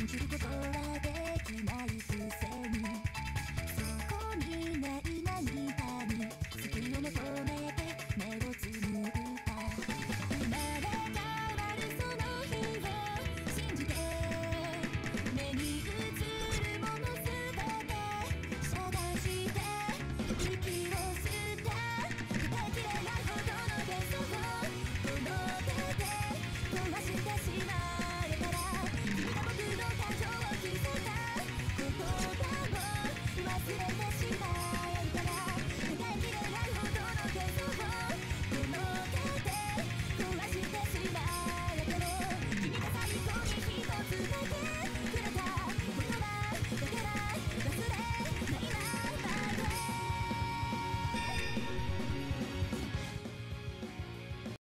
じることはできないくせに、そこにない何かに救いを求めて目をつむった。生まれ変わるその日を信じて、目に映るものすべて探して息を吸った。耐えきれないほどの幻想をこの手で壊してしまえたら、君が僕の感情を刻んだ言葉を忘れてしまう。